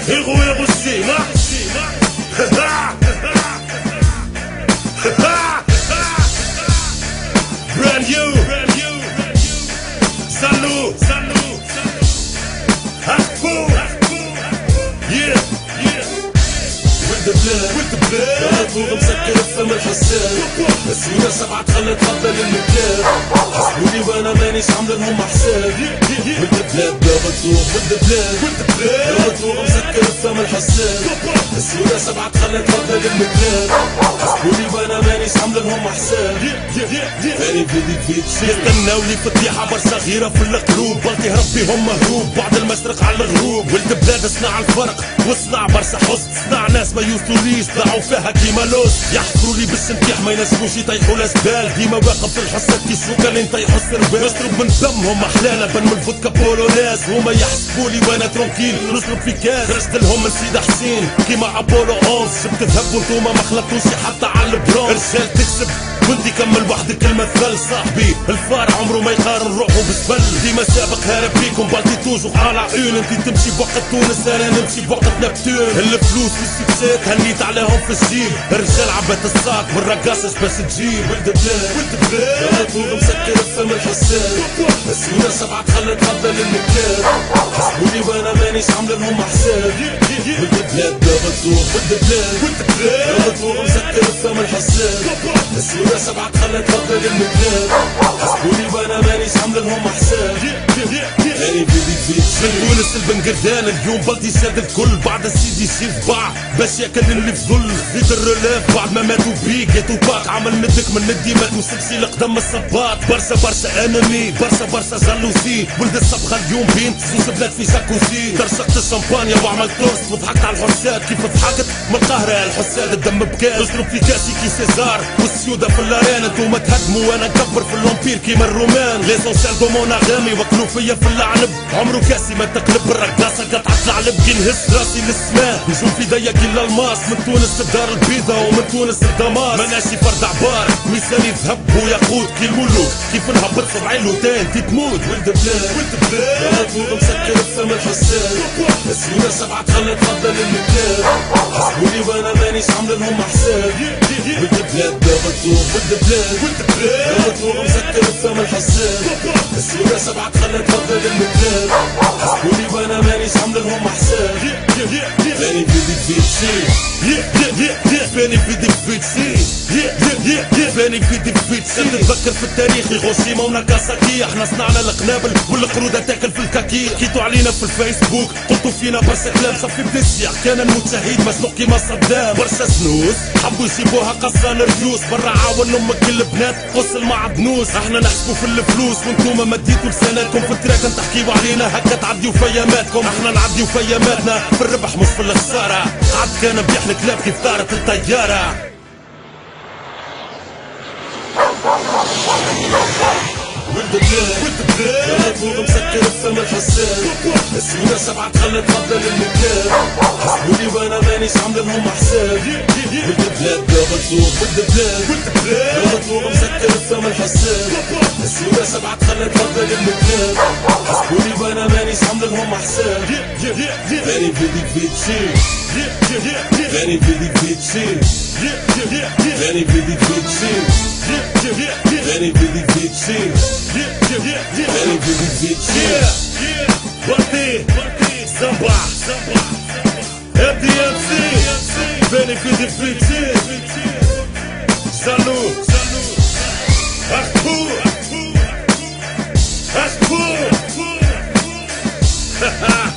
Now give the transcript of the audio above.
يغوي السيما brand new salut محبوب yeah with the blood طول مسكر الفم الحسان السيدة سبعة خلت قبل المكان حسبوني وانا مانيش عامل لهم حساب with the blood بغطوه with the blood طول مسكر الفم الحسان السيدة سبعة خلت قبل المكان حسبوني وانا مانيش عامل لهم حساب ثاني فيدي يستناو لي فتيحة برشا غيرة في القلوب بلطي ربي هم مهروب بعد المشرق على الغروب ولد بلاد صنع الفرق وصنع برشا حزن صنع ناس ما يوصلوليش طلعوا فيها كيما لوز يحفروا لي بالسنتيح ما ينجموش يطيحوا الاسبال ديما واقف في الحصة كي شوكا لين طيحوا السربال نشرب من دمهم احلانا بن من الفودكا بولوناز هما يحسبولي وانا ترونكيل نشرب في كاس خرجت لهم من سيدة حسين كيما ابولو 11 جبت ذهب وانتوما ما خلطوش حتى على البرون رجال تكسب وانتي كمل وحدك المثل صاحبي الفار عمره ما يقارن روحه بالسبل ديما سابق هارب بيكم بالتي توجو على عيون انتي تمشي بوقت تونس انا نمشي بوقت نبتون الفلوس والسكسات هنيت عليهم في الجيب الرجال عبات الساق والرقاصة باش تجيب ولد بلاد طول مسكر الفم الحسان السيدة سبعة خلت قبل المكان حسبوني وانا مانيش عامل لهم حساب ولد بلاد بغطوه ولد بلاد طول مسكر الفم الحسان السيدة سبعة خلت قبل المكان حسبوني وانا مانيش عامل لهم حساب ثاني فيدي تونس البنقردان اليوم بلطي شاد الكل بعد السيدي شيف باع باش ياكل اللي في ظل زيد الرلاف بعد ما ماتوا بيك يا باك عمل ندك من ندي ماتوا سلسي لقدام الصباط برشا انمي برشا جالوسي ولد الصبغه اليوم بنت زوز بلاد في جاكوزي درشقت الشامبانيا وعملت تورست وضحكت على الحساد كيف ضحكت من القاهره الحساد الدم بكاس نشرب في كاسي كي سيزار والسيوده في اللارين انتوما تهدموا وانا نكبر في اللومبير كيما الرومان ليزونسيال دومون اغامي وكلوا فيا في اللعنب عمرو كاسي ما تقلب الرقاصه قطعت العلب كي نهز راسي للسماء نجوم في ضيق كي الالماس من تونس الدار البيضا ومن تونس الدماس مناشي فرد عبار ميساني ذهب وياقوت كي الملوك كيف نهبط سبعين لوتين تي تموت ولد بلاد طول مسكر الفم الحسان السيدة سبعة خلت قبل المكان حسبوني وانا مانيش عامل لهم حساب ولد بلاد بغطوه ولد بلاد طول مسكر الفم الحسان السيدة سبعة خلت قبل المكان حسبوني وانا مانيش عامل لهم حساب ثاني فيدي ثاني فيدي تتذكر في التاريخ هيروشيما وناكاساكي احنا صنعنا القنابل والقرودة تاكل في الكاكي حكيتوا علينا في الفيسبوك قلتوا فينا برشا كلام صفي بدسيا كان الموت شهيد مسلوق كيما صدام برشا سنوس حبوا يجيبوها قصان رجوس برا عاون امك البنات قص المعدنوس احنا نحسبوا في الفلوس وانتوما مديتوا لساناتكم في التراك تحكيوا علينا هكا تعديوا فياماتكم احنا نعديوا فياماتنا في الربح مش في الخسارة عاد كان بيح الكلاب كيف طارت الطيارة ولد بلاد طول مسكر الفم الحسان السيدة سبعة خلت قبل المكان حسبوني وانا مانيش عامل لهم حساب ولد بلاد بغطوه ولد بلاد طول مسكر الفم الحسان السيدة سبعة خلت قبل المكان حسبوني وانا مانيش عامل لهم حساب ثاني فيدي ثاني فيدي ثاني فيدي ثاني فيدي بلطي زنبع FDMC ثاني فيدي salut محبوب